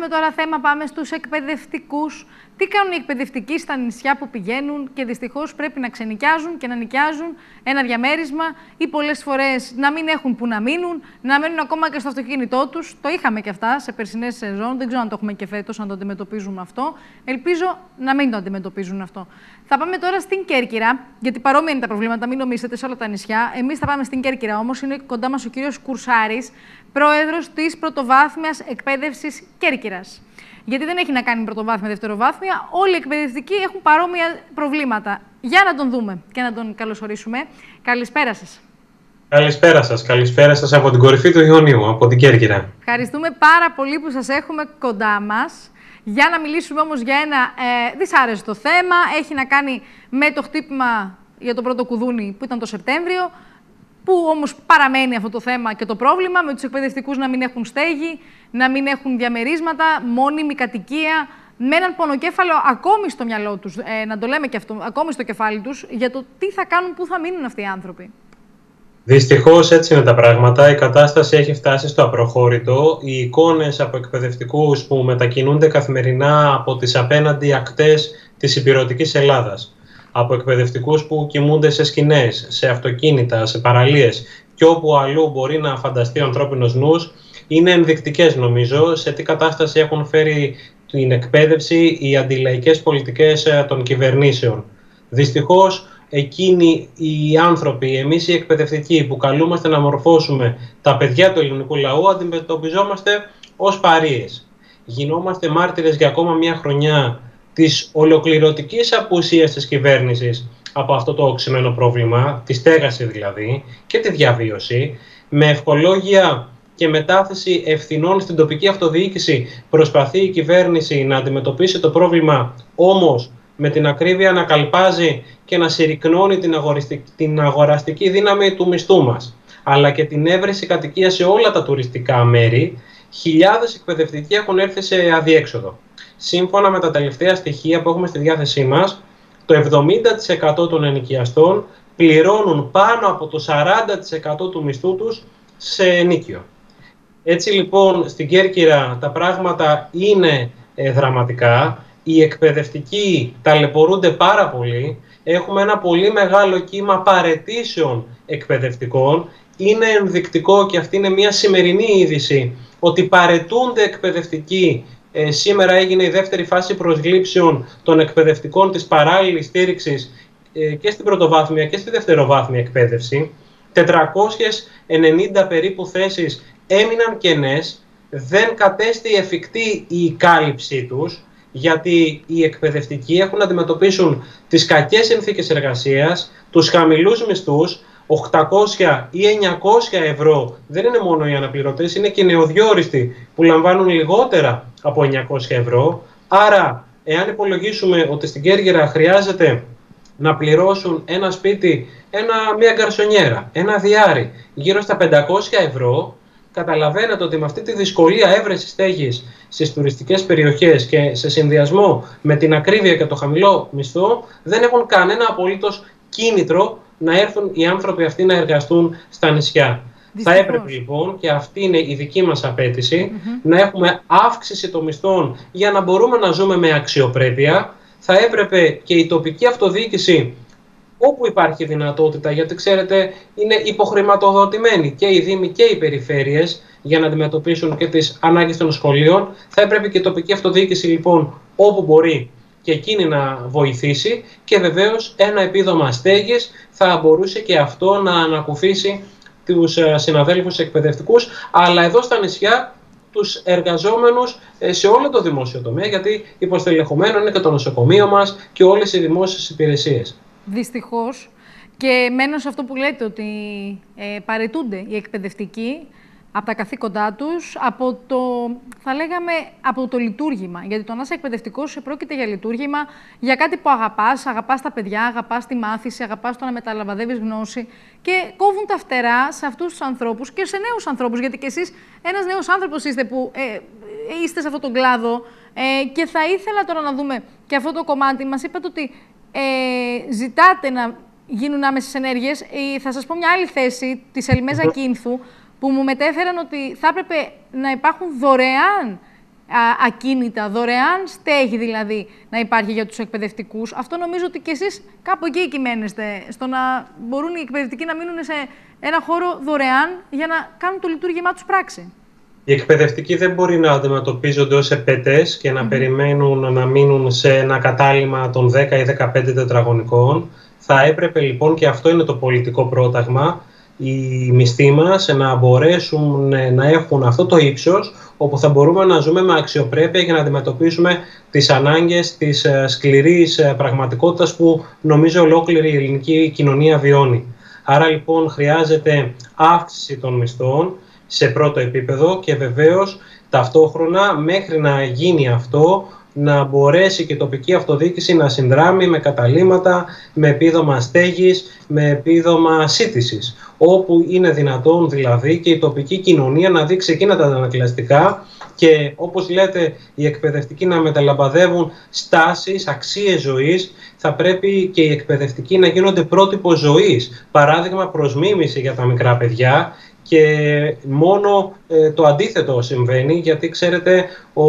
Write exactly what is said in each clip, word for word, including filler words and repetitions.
αλλάζουμε τώρα θέμα, πάμε στους εκπαιδευτικούς. Τι κάνουν οι εκπαιδευτικοί στα νησιά που πηγαίνουν και δυστυχώς πρέπει να ξενοικιάζουν και να νοικιάζουν ένα διαμέρισμα ή πολλές φορές να μην έχουν που να μείνουν, να μένουν ακόμα και στο αυτοκίνητό τους. Το είχαμε και αυτά σε περσινές σεζόν. Δεν ξέρω αν το έχουμε και φέτος, αν το αντιμετωπίζουμε αυτό. Ελπίζω να μην το αντιμετωπίζουν αυτό. Θα πάμε τώρα στην Κέρκυρα, γιατί παρόμοια είναι τα προβλήματα, μην νομίζετε, σε όλα τα νησιά. Εμείς θα πάμε στην Κέρκυρα όμως. Είναι κοντά μας ο κύριος Κουρσάρης, πρόεδρος της Πρωτοβάθμιας Εκπαίδευσης Κέρκυρας. Γιατί δεν έχει να κάνει πρωτοβάθμια, δευτεροβάθμια. Όλοι οι εκπαιδευτικοί έχουν παρόμοια προβλήματα. Για να τον δούμε και να τον καλωσορίσουμε. Καλησπέρα σας. Καλησπέρα σας. Καλησπέρα σας από την κορυφή του Ιωνίου, από την Κέρκυρα. Ευχαριστούμε πάρα πολύ που σας έχουμε κοντά μας. Για να μιλήσουμε όμως για ένα ε, δυσάρεστο θέμα. Έχει να κάνει με το χτύπημα για το πρώτο κουδούνι που ήταν το Σεπτέμβριο. Που όμως παραμένει αυτό το θέμα και το πρόβλημα με τους εκπαιδευτικούς να μην έχουν στέγη, να μην έχουν διαμερίσματα, μόνιμη κατοικία, με έναν πονοκέφαλο ακόμη στο μυαλό τους, ε, να το λέμε και αυτό, ακόμη στο κεφάλι τους, για το τι θα κάνουν, πού θα μείνουν αυτοί οι άνθρωποι. Δυστυχώς έτσι είναι τα πράγματα. Η κατάσταση έχει φτάσει στο απροχώρητο. Οι εικόνες από εκπαιδευτικούς που μετακινούνται καθημερινά από τις απέναντι ακτές της υπηρετικής Ελλάδας, από εκπαιδευτικούς που κοιμούνται σε σκηνές, σε αυτοκίνητα, σε παραλίες και όπου αλλού μπορεί να φανταστεί ο ανθρώπινος νους, είναι ενδεικτικές νομίζω σε τι κατάσταση έχουν φέρει την εκπαίδευση οι αντιλαϊκές πολιτικές των κυβερνήσεων. Δυστυχώς, εκείνοι οι άνθρωποι, εμείς οι εκπαιδευτικοί που καλούμαστε να μορφώσουμε τα παιδιά του ελληνικού λαού, αντιμετωπιζόμαστε ως παρείες. Γινόμαστε μάρτυρες για ακόμα μια χρονιά της ολοκληρωτικής απουσίας της κυβέρνησης από αυτό το οξυμένο πρόβλημα, τη στέγαση δηλαδή και τη διαβίωση, με ευχολόγια και μετάθεση ευθυνών στην τοπική αυτοδιοίκηση προσπαθεί η κυβέρνηση να αντιμετωπίσει το πρόβλημα, όμως με την ακρίβεια να καλπάζει και να συρρικνώνει την, την αγοραστική δύναμη του μισθού μας, αλλά και την έβρεση κατοικία σε όλα τα τουριστικά μέρη. Χιλιάδες εκπαιδευτικοί έχουν έρθει σε αδιέξοδο. Σύμφωνα με τα τελευταία στοιχεία που έχουμε στη διάθεσή μας, το εβδομήντα τοις εκατό των ενοικιαστών πληρώνουν πάνω από το σαράντα τοις εκατό του μισθού τους σε ενοίκιο. Έτσι λοιπόν στην Κέρκυρα τα πράγματα είναι ε, δραματικά. Οι εκπαιδευτικοί ταλαιπωρούνται πάρα πολύ. Έχουμε ένα πολύ μεγάλο κύμα παραιτήσεων εκπαιδευτικών. Είναι ενδεικτικό και αυτή είναι μια σημερινή είδηση ότι παραιτούνται εκπαιδευτικοί. Ε, σήμερα έγινε η δεύτερη φάση προσλήψεων των εκπαιδευτικών της παράλληλης στήριξης ε, και στην πρωτοβάθμια και στη δευτεροβάθμια εκπαίδευση. τετρακόσιες ενενήντα περίπου θέσεις έμειναν κενές, δεν κατέστη εφικτή η κάλυψή τους, γιατί οι εκπαιδευτικοί έχουν να αντιμετωπίσουν τις κακές συνθήκες εργασίας, τους χαμηλούς μισθούς. οκτακόσια ή εννιακόσια ευρώ δεν είναι μόνο οι αναπληρωτές, είναι και οι νεοδιόριστοι που λαμβάνουν λιγότερα από εννιακόσια ευρώ. Άρα, εάν υπολογίσουμε ότι στην Κέρκυρα χρειάζεται να πληρώσουν ένα σπίτι, ένα, μια γκαρσονιέρα, ένα διάρρη, γύρω στα πεντακόσια ευρώ, καταλαβαίνετε ότι με αυτή τη δυσκολία έβρεσης στέγης στις τουριστικές περιοχές και σε συνδυασμό με την ακρίβεια και το χαμηλό μισθό, δεν έχουν κανένα απολύτως κίνητρο να έρθουν οι άνθρωποι αυτοί να εργαστούν στα νησιά. Δυστυχώς. Θα έπρεπε λοιπόν, και αυτή είναι η δική μας απέτηση, mm-hmm. να έχουμε αύξηση των μισθών για να μπορούμε να ζούμε με αξιοπρέπεια. Θα έπρεπε και η τοπική αυτοδιοίκηση, όπου υπάρχει δυνατότητα, γιατί ξέρετε είναι υποχρηματοδοτημένοι και οι δήμοι και οι περιφέρειες για να αντιμετωπίσουν και τις ανάγκες των σχολείων. Θα έπρεπε και η τοπική αυτοδιοίκηση λοιπόν όπου μπορεί και εκείνη να βοηθήσει, και βεβαίως ένα επίδομα στέγης θα μπορούσε και αυτό να ανακουφίσει τους συναδέλφους εκπαιδευτικούς, αλλά εδώ στα νησιά τους εργαζόμενους σε όλο το δημόσιο τομέα, γιατί υποστελεχωμένο είναι και το νοσοκομείο μας και όλες οι δημόσιες υπηρεσίες. Δυστυχώς, και μένω σε αυτό που λέτε, ότι ε, παραιτούνται οι εκπαιδευτικοί από τα καθήκοντά τους, από το, θα λέγαμε, από το λειτουργήμα. Γιατί το να είσαι εκπαιδευτικός πρόκειται για λειτουργήμα, για κάτι που αγαπάς, αγαπάς τα παιδιά, αγαπάς τη μάθηση, αγαπάς το να μεταλαμβαδεύεις γνώση, και κόβουν τα φτερά σε αυτούς τους ανθρώπους και σε νέους ανθρώπους. Γιατί και εσείς ένας νέος άνθρωπος είστε που ε, είστε σε αυτόν τον κλάδο, ε, και θα ήθελα τώρα να δούμε και αυτό το κομμάτι. Μας είπατε ότι ε, ζητάτε να γίνουν άμεσες ενέργειες. Ε, θα σας πω μια άλλη θέση της Ελμέζα Κίνθου, που μου μετέφεραν ότι θα έπρεπε να υπάρχουν δωρεάν ακίνητα, δωρεάν στέγη δηλαδή να υπάρχει για τους εκπαιδευτικούς. Αυτό νομίζω ότι και εσείς κάπου εκεί κειμένεστε, στο να μπορούν οι εκπαιδευτικοί να μείνουν σε ένα χώρο δωρεάν για να κάνουν το λειτουργήμά τους πράξη. Οι εκπαιδευτικοί δεν μπορεί να αντιμετωπίζονται ως επετές και να mm-hmm. περιμένουν να μείνουν σε ένα κατάλημα των δέκα ή δεκαπέντε τετραγωνικών. Θα έπρεπε λοιπόν, και αυτό είναι το πολιτικό πρόταγμα, οι μισθοί μας να μπορέσουν να έχουν αυτό το ύψος όπου θα μπορούμε να ζούμε με αξιοπρέπεια για να αντιμετωπίσουμε τις ανάγκες της σκληρής πραγματικότητας που νομίζω ολόκληρη η ελληνική κοινωνία βιώνει. Άρα λοιπόν χρειάζεται αύξηση των μισθών σε πρώτο επίπεδο και βεβαίως ταυτόχρονα μέχρι να γίνει αυτό να μπορέσει και η τοπική αυτοδιοίκηση να συνδράμει με καταλύματα, με επίδομα στέγης, με επίδομα σύντησης. Όπου είναι δυνατόν δηλαδή και η τοπική κοινωνία να δείξει εκείνα τα ανακλαστικά και όπως λέτε οι εκπαιδευτικοί να μεταλαμπαδεύουν στάσεις, αξίες ζωής, θα πρέπει και οι εκπαιδευτικοί να γίνονται πρότυπο ζωής. Παράδειγμα προς μίμηση για τα μικρά παιδιά. Και μόνο ε, το αντίθετο συμβαίνει, γιατί ξέρετε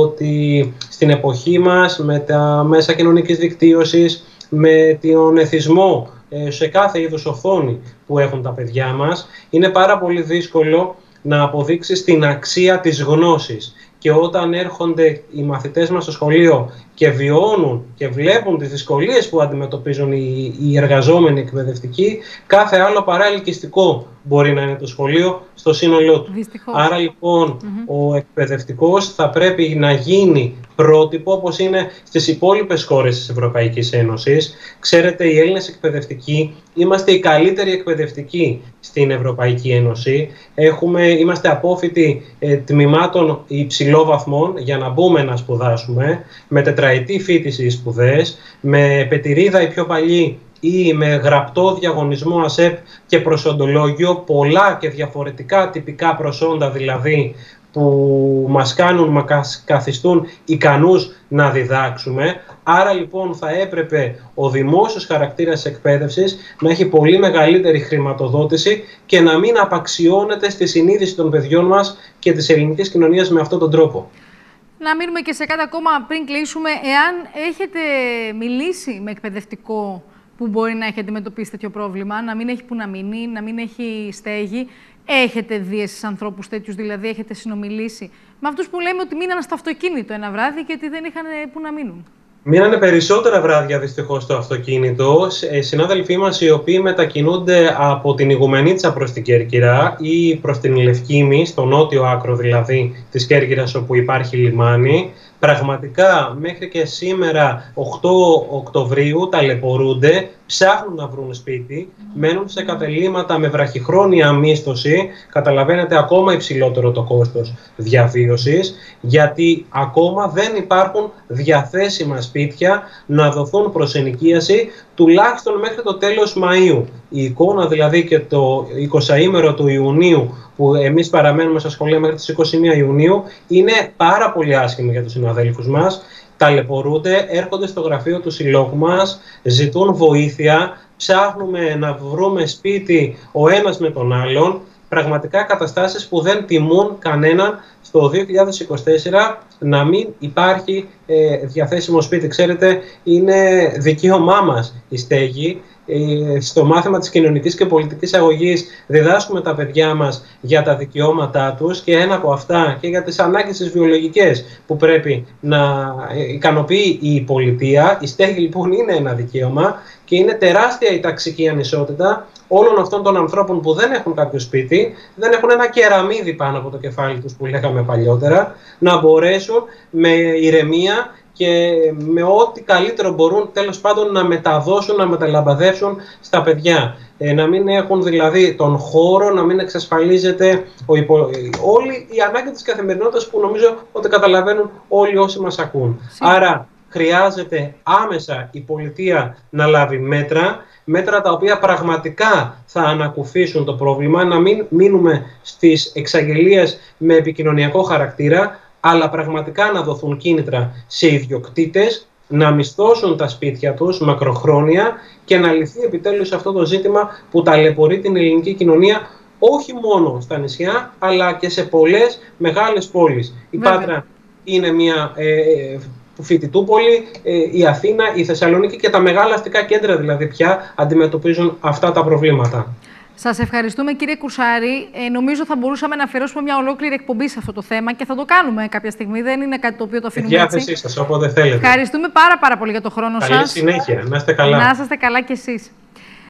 ότι στην εποχή μας με τα μέσα κοινωνικής δικτύωσης, με τον εθισμό ε, σε κάθε είδους οθόνη που έχουν τα παιδιά μας, είναι πάρα πολύ δύσκολο να αποδείξεις την αξία της γνώσης. Και όταν έρχονται οι μαθητές μας στο σχολείο και βιώνουν και βλέπουν τις δυσκολίες που αντιμετωπίζουν οι, οι εργαζόμενοι εκπαιδευτικοί, κάθε άλλο παρά ελκυστικό μπορεί να είναι το σχολείο στο σύνολό του. Δυστυχώς. Άρα λοιπόν Mm-hmm. ο εκπαιδευτικός θα πρέπει να γίνει πρότυπο όπως είναι στις υπόλοιπες χώρες της Ευρωπαϊκής Ένωσης. Ξέρετε, οι Έλληνες εκπαιδευτικοί είμαστε οι καλύτεροι εκπαιδευτικοί στην Ευρωπαϊκή Ένωση. Έχουμε, είμαστε απόφοιτοι ε, τμήματων υψηλόβαθμων για να μπούμε να σπουδάσουμε, με τετραετή φοιτηση σπουδές, με πετηρίδα η πιο παλιή ή με γραπτό διαγωνισμό ΑΣΕΠ και προσοντολόγιο, πολλά και διαφορετικά τυπικά προσόντα δηλαδή που μας κάνουν, μας καθιστούν ικανούς να διδάξουμε. Άρα λοιπόν θα έπρεπε ο δημόσιος χαρακτήρας της εκπαίδευσης να έχει πολύ μεγαλύτερη χρηματοδότηση και να μην απαξιώνεται στη συνείδηση των παιδιών μας και της ελληνικής κοινωνίας με αυτόν τον τρόπο. Να μείνουμε και σε κάτι ακόμα πριν κλείσουμε. Εάν έχετε μιλήσει με εκπαιδευτικό που μπορεί να έχει αντιμετωπίσει τέτοιο πρόβλημα, να μην έχει που να μείνει, να μην έχει στέγη, έχετε δει εσείς ανθρώπους τέτοιους, δηλαδή έχετε συνομιλήσει με αυτούς που λέμε ότι μείναν στο αυτοκίνητο ένα βράδυ και ότι δεν είχαν που να μείνουν? Μείνανε περισσότερα βράδια δυστυχώς στο αυτοκίνητο. Συνάδελφοί μας οι οποίοι μετακινούνται από την Ιγουμενίτσα προς την Κέρκυρα ή προς την Λευκήμη, στο νότιο άκρο δηλαδή της Κέρκυρας όπου υπάρχει λιμάνι, πραγματικά μέχρι και σήμερα οκτώ Οκτωβρίου ταλαιπωρούνται, ψάχνουν να βρουν σπίτι, μένουν σε κατελήματα με βραχυχρόνια μίσθωση, καταλαβαίνετε ακόμα υψηλότερο το κόστος διαβίωσης, γιατί ακόμα δεν υπάρχουν διαθέσιμα σπίτια να δοθούν προς ενοικίαση τουλάχιστον μέχρι το τέλος Μαΐου. Η εικόνα δηλαδή και το εικοσαήμερο του Ιουνίου που εμείς παραμένουμε στα σχολεία μέχρι τις είκοσι μία Ιουνίου είναι πάρα πολύ άσχημη για τους συναδέλφους μας. Ταλαιπωρούνται, έρχονται στο γραφείο του συλλόγου μας, ζητούν βοήθεια, ψάχνουμε να βρούμε σπίτι ο ένας με τον άλλον. Πραγματικά καταστάσεις που δεν τιμούν κανέναν στο δύο χιλιάδες είκοσι τέσσερα να μην υπάρχει ε, διαθέσιμο σπίτι. Ξέρετε, είναι δικαίωμά μας η στέγη. Ε, στο μάθημα της κοινωνικής και πολιτικής αγωγής διδάσκουμε τα παιδιά μας για τα δικαιώματά τους και ένα από αυτά και για τις ανάγκες τις βιολογικές που πρέπει να ικανοποιεί η πολιτεία. Η στέγη λοιπόν είναι ένα δικαίωμα και είναι τεράστια η ταξική ανισότητα όλων αυτών των ανθρώπων που δεν έχουν κάποιο σπίτι, δεν έχουν ένα κεραμίδι πάνω από το κεφάλι τους που λέγαμε παλιότερα, να μπορέσουν με ηρεμία και με ό,τι καλύτερο μπορούν τέλος πάντων να μεταδώσουν, να μεταλαμπαδεύσουν στα παιδιά. Ε, να μην έχουν δηλαδή τον χώρο, να μην εξασφαλίζεται ο υπο... όλη η ανάγκη της καθημερινότητας που νομίζω ότι καταλαβαίνουν όλοι όσοι μας ακούν. Σίγουρα. Άρα χρειάζεται άμεσα η πολιτεία να λάβει μέτρα, μέτρα τα οποία πραγματικά θα ανακουφίσουν το πρόβλημα, να μην μείνουμε στις εξαγγελίες με επικοινωνιακό χαρακτήρα, αλλά πραγματικά να δοθούν κίνητρα σε ιδιοκτήτες να μισθώσουν τα σπίτια τους μακροχρόνια και να λυθεί επιτέλους αυτό το ζήτημα που ταλαιπωρεί την ελληνική κοινωνία όχι μόνο στα νησιά, αλλά και σε πολλές μεγάλες πόλεις. Η Πάτρα είναι μια ε, φοιτητούπολη, ε, η Αθήνα, η Θεσσαλονίκη και τα μεγάλα αστικά κέντρα δηλαδή πια αντιμετωπίζουν αυτά τα προβλήματα. Σας ευχαριστούμε, κύριε Κουρσάρη. Ε, νομίζω θα μπορούσαμε να αφιερώσουμε μια ολόκληρη εκπομπή σε αυτό το θέμα και θα το κάνουμε κάποια στιγμή. Δεν είναι κάτι το οποίο το αφήνουμε έτσι. Διάθεσή σας, όποτε θέλετε. Ευχαριστούμε πάρα, πάρα πολύ για το χρόνο σας. Καλή συνέχεια. Να είστε καλά. Να είστε καλά κι εσείς.